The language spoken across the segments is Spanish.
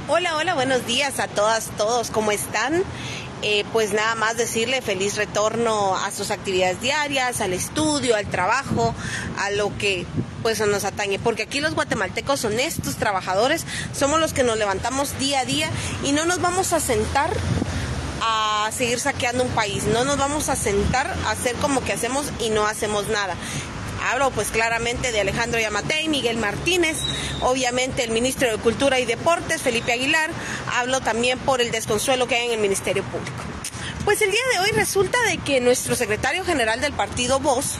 Hola, hola, buenos días a todas, todos, ¿cómo están? Pues nada más decirle feliz retorno a sus actividades diarias, al estudio, al trabajo, a lo que pues nos atañe, porque aquí los guatemaltecos honestos, trabajadores, somos los que nos levantamos día a día y no nos vamos a sentar a seguir saqueando un país, no nos vamos a sentar a hacer como que hacemos y no hacemos nada. Hablo pues claramente de Alejandro Yamatei, Miguel Martínez, obviamente el ministro de Cultura y Deportes, Felipe Aguilar. Hablo también por el desconsuelo que hay en el Ministerio Público. Pues el día de hoy resulta de que nuestro secretario general del partido VOZ,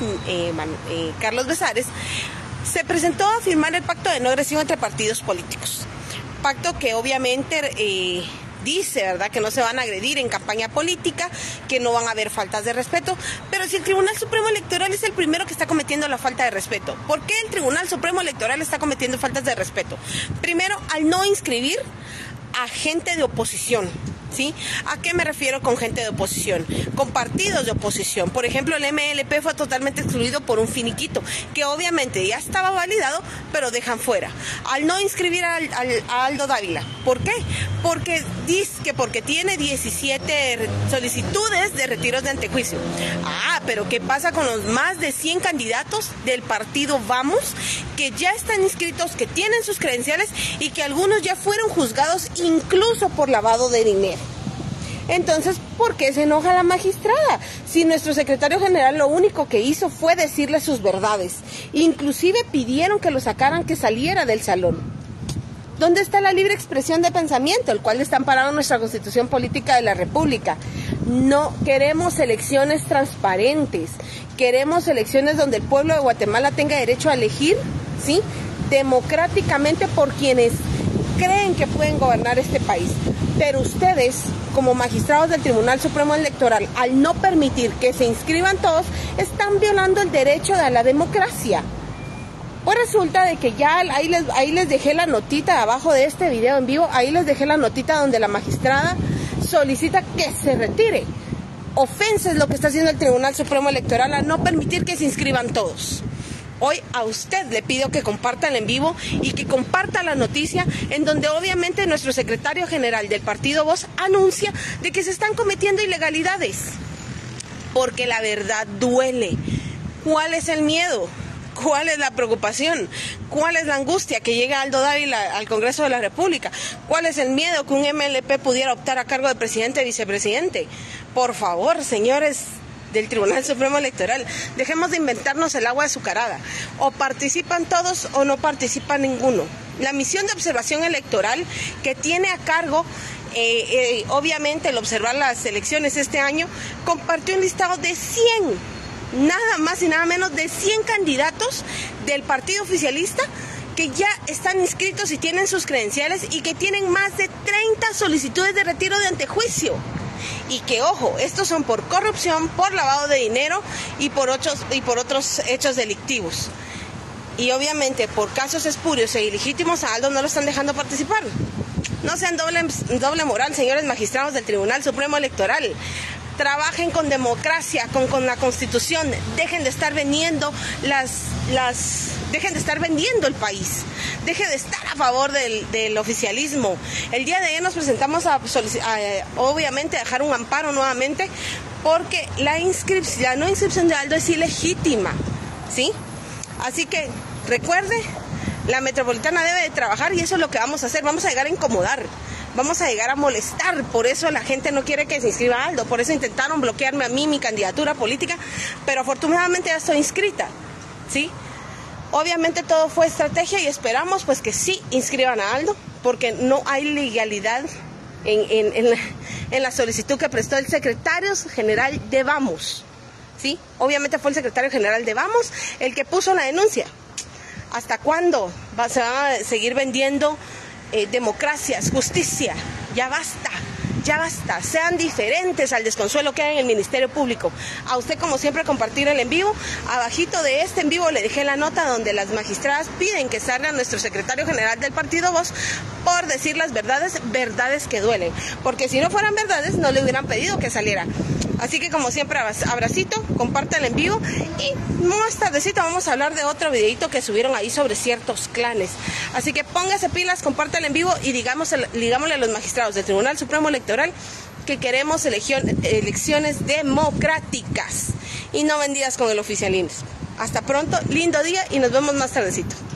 Carlos Besares, se presentó a firmar el pacto de no agresión entre partidos políticos. Pacto que obviamente dice, ¿verdad?, que no se van a agredir en campaña política, que no van a haber faltas de respeto, pero si el Tribunal Supremo Electoral es el primero que está cometiendo la falta de respeto. ¿Por qué el Tribunal Supremo Electoral está cometiendo faltas de respeto? Primero, al no inscribir a gente de oposición, ¿sí? ¿A qué me refiero con gente de oposición? Con partidos de oposición. Por ejemplo, el MLP fue totalmente excluido por un finiquito, que obviamente ya estaba validado, pero dejan fuera. Al no inscribir a Aldo Dávila. ¿Por qué? Porque dice que porque tiene 17 solicitudes de retiros de antejuicio. Pero ¿qué pasa con los más de 100 candidatos del partido Vamos, que ya están inscritos, que tienen sus credenciales y que algunos ya fueron juzgados incluso por lavado de dinero? Entonces, ¿por qué se enoja la magistrada? Si nuestro secretario general lo único que hizo fue decirle sus verdades. Inclusive pidieron que lo sacaran, que saliera del salón. ¿Dónde está la libre expresión de pensamiento, el cual está amparado en nuestra Constitución Política de la República? No queremos elecciones transparentes, queremos elecciones donde el pueblo de Guatemala tenga derecho a elegir, ¿sí?, democráticamente por quienes creen que pueden gobernar este país. Pero ustedes, como magistrados del Tribunal Supremo Electoral, al no permitir que se inscriban todos, están violando el derecho a la democracia. Pues resulta de que ya ahí les dejé la notita abajo de este video en vivo, ahí les dejé la notita donde la magistrada solicita que se retire. Ofensa es lo que está haciendo el Tribunal Supremo Electoral al no permitir que se inscriban todos. Hoy a usted le pido que comparta el en vivo y que comparta la noticia en donde obviamente nuestro secretario general del partido VOZ anuncia de que se están cometiendo ilegalidades. Porque la verdad duele. ¿Cuál es el miedo? ¿Cuál es la preocupación? ¿Cuál es la angustia que llega Aldo Dávila al Congreso de la República? ¿Cuál es el miedo que un MLP pudiera optar a cargo de presidente y vicepresidente? Por favor, señores del Tribunal Supremo Electoral, dejemos de inventarnos el agua azucarada. O participan todos o no participa ninguno. La misión de observación electoral que tiene a cargo obviamente el observar las elecciones este año, compartió un listado de 100, nada más y nada menos de 100 candidatos del partido oficialista que ya están inscritos y tienen sus credenciales y que tienen más de 30 solicitudes de retiro de antejuicio. Y que, ojo, estos son por corrupción, por lavado de dinero y por otros hechos delictivos. Y obviamente por casos espurios e ilegítimos a Aldo no lo están dejando participar. No sean doble moral, señores magistrados del Tribunal Supremo Electoral. Trabajen con democracia, con la Constitución. Dejen de estar vendiendo dejen de estar vendiendo el país. Dejen de estar a favor del oficialismo. El día de ayer nos presentamos obviamente a dejar un amparo nuevamente porque la no inscripción de Aldo es ilegítima, ¿sí? Así que recuerde, la metropolitana debe de trabajar y eso es lo que vamos a hacer. Vamos a llegar a incomodar. Vamos a llegar a molestar, por eso la gente no quiere que se inscriba Aldo, por eso intentaron bloquearme a mí mi candidatura política, pero afortunadamente ya estoy inscrita, ¿sí? Obviamente todo fue estrategia y esperamos pues que sí inscriban a Aldo, porque no hay legalidad en la solicitud que prestó el secretario general de Vamos, ¿sí? Obviamente fue el secretario general de Vamos el que puso la denuncia. ¿Hasta cuándo se van a seguir vendiendo democracias, justicia? Ya basta, ya basta. Sean diferentes al desconsuelo que hay en el Ministerio Público. A usted, como siempre, compartir el en vivo. Abajito de este en vivo le dejé la nota donde las magistradas piden que salga nuestro secretario general del partido VOZ por decir las verdades que duelen. Porque si no fueran verdades, no le hubieran pedido que saliera. Así que como siempre, abracito, compártelo en vivo y más tardecito vamos a hablar de otro videito que subieron ahí sobre ciertos clanes. Así que póngase pilas, compártelo en vivo y digámosle a los magistrados del Tribunal Supremo Electoral que queremos elecciones democráticas y no vendidas con el oficialismo. Hasta pronto, lindo día y nos vemos más tardecito.